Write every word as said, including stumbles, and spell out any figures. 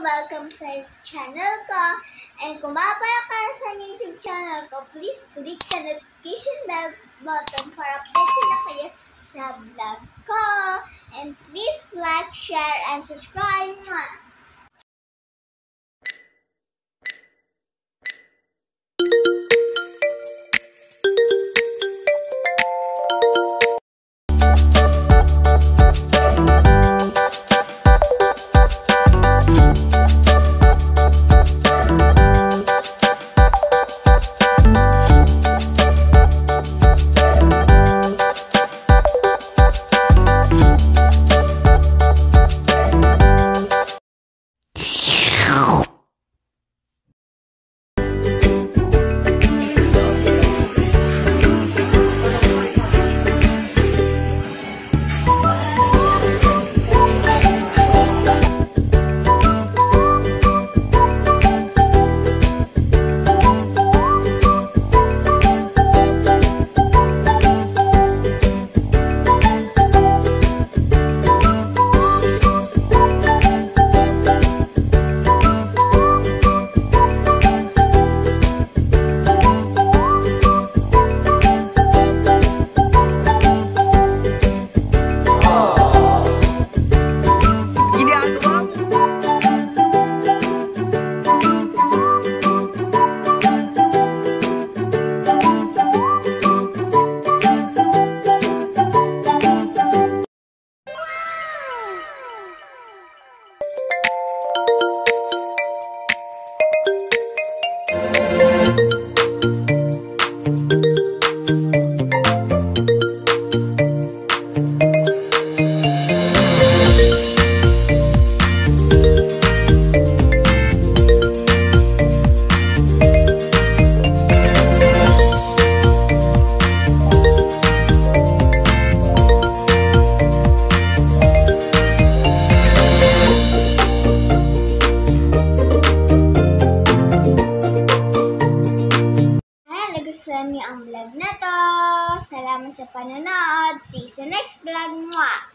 Welcome sa channel ko. And kung mapala ka sa YouTube channel ko, please click the notification bell button para updated na kayo sa vlog ko. And please like, share, and subscribe. Nagustuhan niyo ang vlog na to. Salamat sa panonood. See you sa next vlog. Mwah!